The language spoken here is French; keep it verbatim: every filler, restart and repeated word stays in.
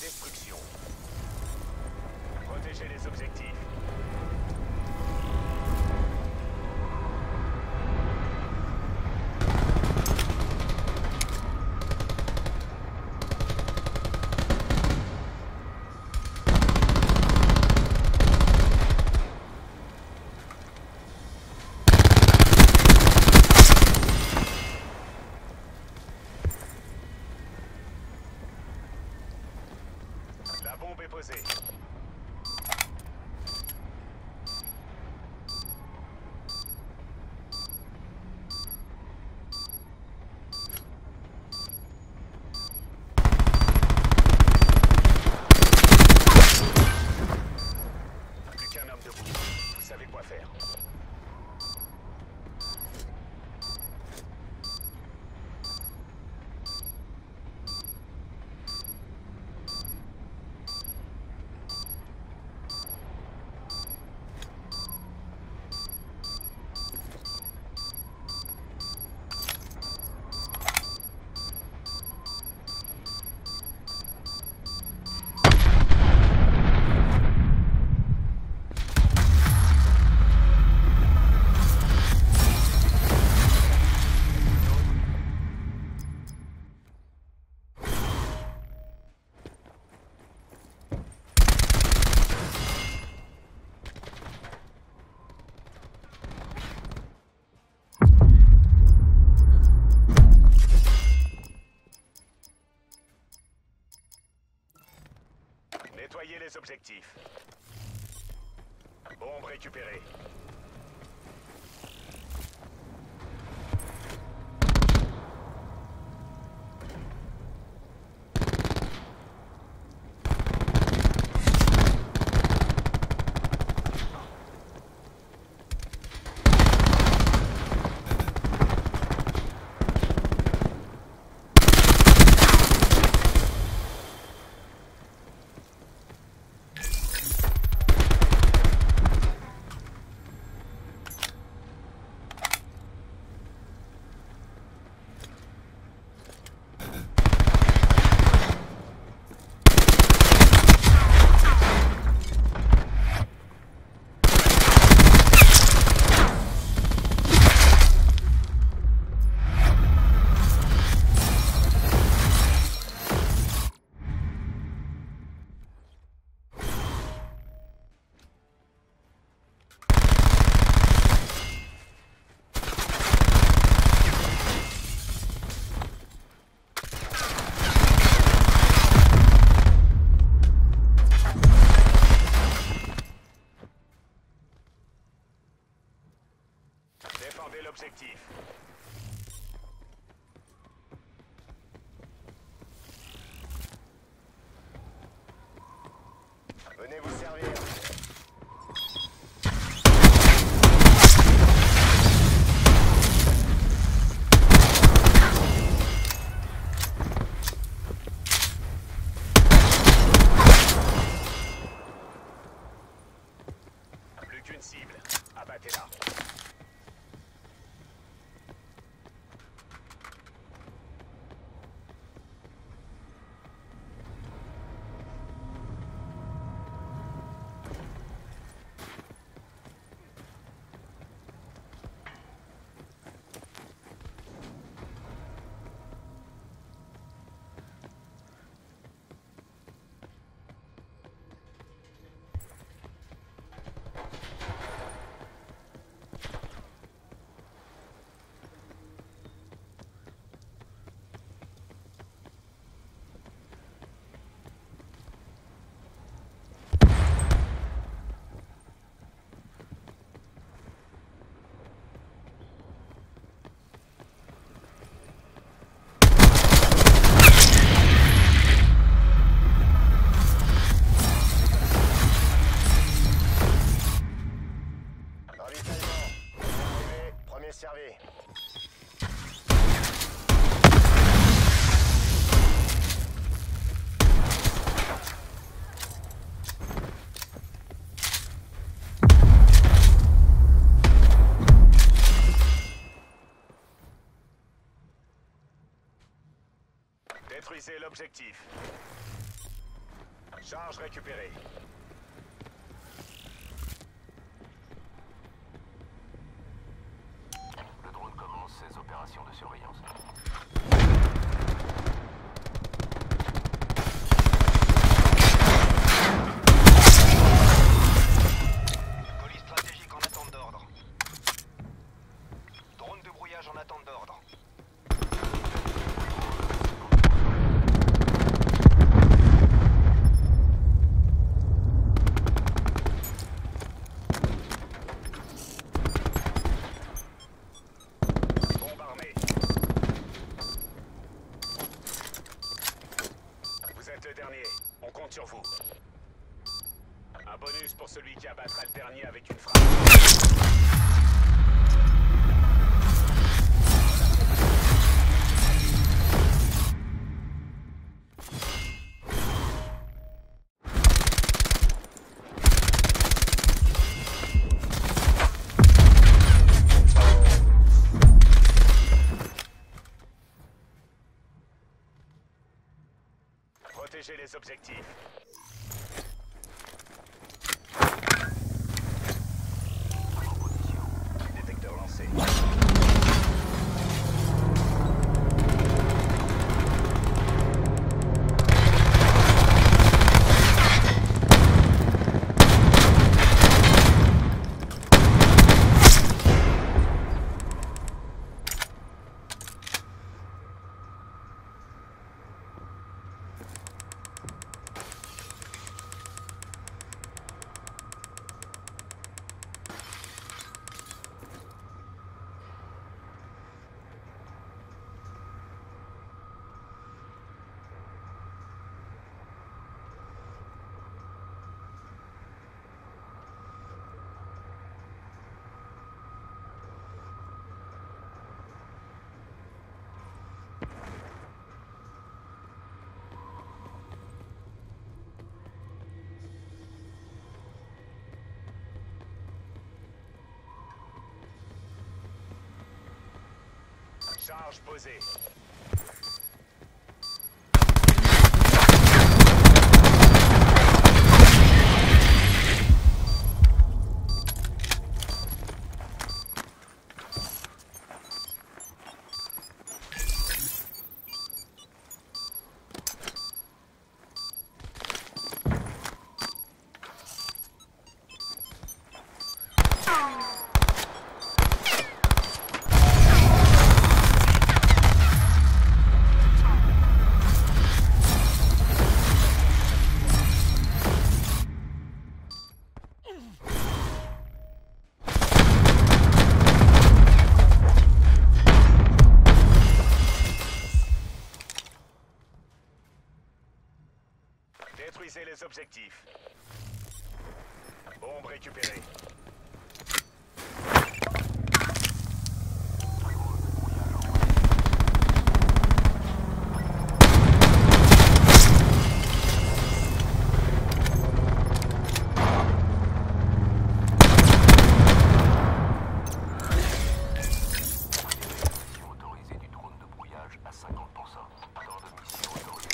destruction. Protégez les objectifs. La bombe est posée. Plus qu'un homme debout. Vous savez quoi faire. Nettoyez les objectifs. Bombe récupérée. Défendez l'objectif. Venez vous servir. Plus qu'une cible. Abattez-la. Servi. Détruisez l'objectif. Charge récupérée. Le drone commence ses opérations de surveillance. Colis stratégique en attente d'ordre. Drone de brouillage en attente d'ordre. Bombe armée. Vous êtes le dernier. On compte sur vous. Un bonus pour celui qui abattra le dernier avec une frappe. Protégez les objectifs. Détecteur lancé. Charge posée. Détruisez les objectifs. Bombe récupérée. Autorisée du drone de brouillage à cinquante pour cent. Temps de mission autorisé.